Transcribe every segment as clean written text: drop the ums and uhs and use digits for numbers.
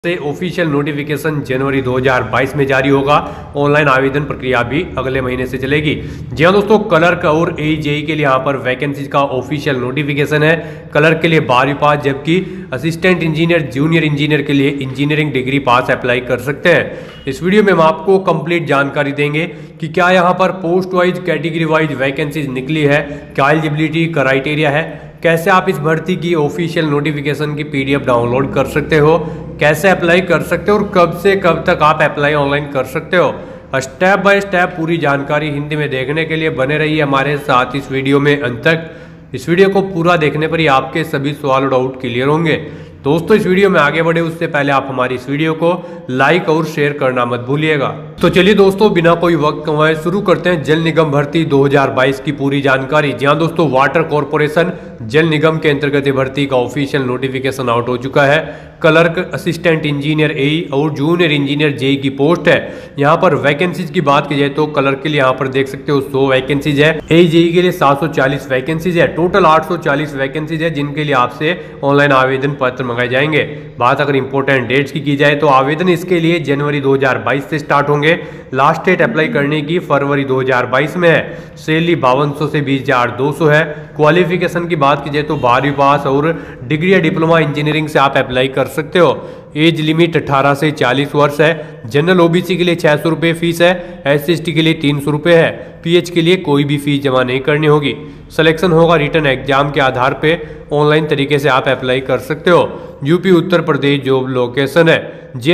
से official notification जनवरी 2022 में जारी होगा। ऑनलाइन आवेदन प्रक्रिया भी अगले महीने से चलेगी। जी हाँ दोस्तों, क्लर्क और एजेई के लिए यहाँ पर वैकेंसीज का ऑफिशियल नोटिफिकेशन है। क्लर्क के लिए 12वीं पास, जबकि असिस्टेंट इंजीनियर, जूनियर इंजीनियर के लिए इंजीनियरिंग डिग्री पास अप्लाई कर सकते हैं। इस वीडियो में हम आपको कंप्लीट जानकारी देंगे कि क्या यहाँ पर post wise, category wise vacancies निकली है, क्या एलिजिबिलिटी क्राइटेरिया है, कैसे आप इस भर्ती की ऑफिशियल नोटिफिकेशन की पीडीएफ डाउनलोड कर सकते हो, कैसे अप्लाई कर सकते हो और कब से कब तक आप अप्लाई ऑनलाइन कर सकते हो। स्टेप बाय स्टेप पूरी जानकारी हिंदी में देखने के लिए बने रहिए हमारे साथ इस वीडियो में अंत तक। इस वीडियो को पूरा देखने पर ही आपके सभी सवाल और डाउट क्लियर होंगे। दोस्तों, इस वीडियो में आगे बढ़े उससे पहले आप हमारी इस वीडियो को लाइक और शेयर करना मत भूलिएगा। तो चलिए दोस्तों, बिना कोई वक्त गंवाए शुरू करते हैं जल निगम भर्ती 2022 की पूरी जानकारी। जी हाँ दोस्तों, वाटर कॉर्पोरेशन जल निगम के अंतर्गत भर्ती का ऑफिशियल नोटिफिकेशन आउट हो चुका है। क्लर्क, असिस्टेंट इंजीनियर एई और जूनियर इंजीनियर जेई की पोस्ट है। यहाँ पर वैकेंसीज की बात की जाए तो क्लर्क के लिए यहाँ पर देख सकते हो 100 वैकेंसीज है। एई जेई के लिए 740 वैकेंसीज है। टोटल 840 वैकेंसीज है जिनके लिए आपसे ऑनलाइन आवेदन पत्र मंगाए जाएंगे। बात अगर इंपॉर्टेंट डेट्स की जाए तो आवेदन इसके लिए जनवरी 2022 से स्टार्ट होंगे। लास्ट डेट अप्लाई करने की फरवरी 2022 में है। सैलरी 5200 से 20,200 है। क्वालिफिकेशन की बात की जाए तो 12वीं पास और डिग्री या डिप्लोमा इंजीनियरिंग से आप अप्लाई कर सकते हो। एज लिमिट 18 से 40 वर्ष है। जनरल ओबीसी के लिए 600 रुपये फीस है। SC/ST के लिए 300 रुपये है। PH के लिए कोई भी फीस जमा नहीं करनी होगी। सिलेक्शन होगा रिटर्न एग्जाम के आधार पे। ऑनलाइन तरीके से आप अप्लाई कर सकते हो। UP Uttar Pradesh job location है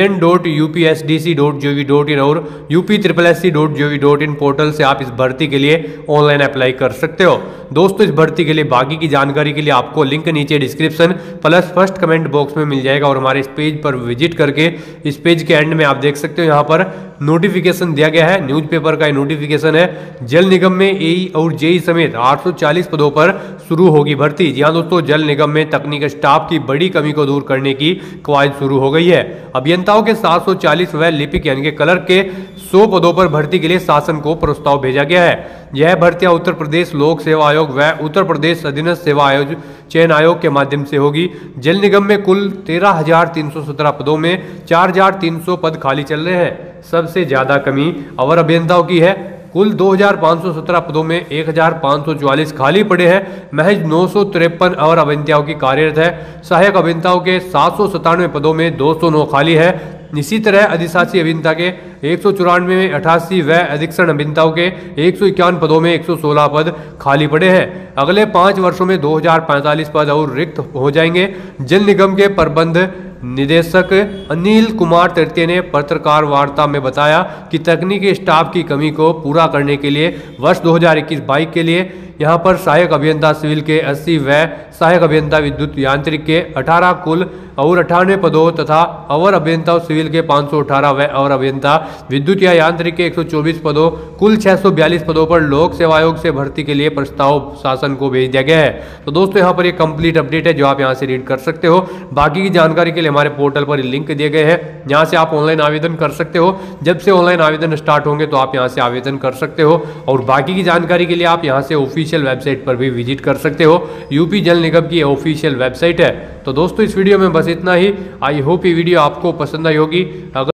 jain.upsdc.gov.in और upssc.gov.in पोर्टल से आप इस भर्ती के लिए ऑनलाइन अप्लाई कर सकते हो। दोस्तों, इस भर्ती के लिए बाकी की जानकारी के लिए आपको लिंक नीचे description plus first comment box में मिल जाएगा और हमारे इस पेज पर विजिट करके इस पेज के एंड में आप देख सकते हो यहाँ पर नोटिफिकेशन दिया गया है। न्यूज़पेपर का नोटिफिकेशन है। जल निगम में एई और जेई समेत 840 पदों पर शुरू होगी भर्ती। जी हाँ दोस्तों, जल निगम में तकनीकी स्टाफ की बड़ी कमी को दूर करने की कवायद शुरू हो गई है। अभियंताओं के 740 व लिपिक यानी कि क्लर्क के 100 पदों पर भर्ती के लिए शासन को प्रस्ताव भेजा गया है। यह भर्तियां उत्तर प्रदेश लोक सेवा आयोग व उत्तर प्रदेश अधीनस्थ सेवा आयोग चयन आयोग के माध्यम से होगी। जल निगम में कुल 13,317 पदों में 4,300 पद खाली चल रहे हैं। सबसे ज्यादा कमी अवर अभियंताओं की है। कुल 2,517 पदों में 1,544 खाली पड़े हैं। महज 953 अवर अभियंताओं की कार्यरत है। सहायक अभियंताओं के 797 पदों में 209 खाली है। इसी तरह अधिशासी अभियंता के 194 में 88 व अधीक्षण अभियंताओं के 151 पदों में 116 पद खाली पड़े हैं। अगले 5 वर्षों में 2,045 पद और रिक्त हो जाएंगे। जल निगम के प्रबंध निदेशक अनिल कुमार तृतीय ने पत्रकार वार्ता में बताया कि तकनीकी स्टाफ की कमी को पूरा करने के लिए वर्ष 2021-22 के लिए यहाँ पर सहायक अभियंता सिविल के 80 व सहायक अभियंता विद्युत यांत्रिक के 18 कुल और 98 पदों तथा अवर अभियंता सिविल के 518 व अवर अभियंता विद्युत या यांत्रिक के 124 पदों कुल 642 पदों पर लोक सेवा आयोग से भर्ती के लिए प्रस्ताव शासन को भेज दिया गया है। तो दोस्तों, यहाँ पर ये कंप्लीट अपडेट है जो आप यहाँ से रीड कर सकते हो। बाकी की जानकारी के लिए हमारे पोर्टल पर लिंक दिए गए हैं, यहाँ से आप ऑनलाइन आवेदन कर सकते हो। जब से ऑनलाइन आवेदन स्टार्ट होंगे तो आप यहाँ से आवेदन कर सकते हो और बाकी की जानकारी के लिए आप यहाँ से ऑफिशियल वेबसाइट पर भी विजिट कर सकते हो। यूपी जल निगम की ऑफिशियल वेबसाइट है। तो दोस्तों, इस वीडियो में बस इतना ही। आई होप ये वीडियो आपको पसंद आई होगी। अगर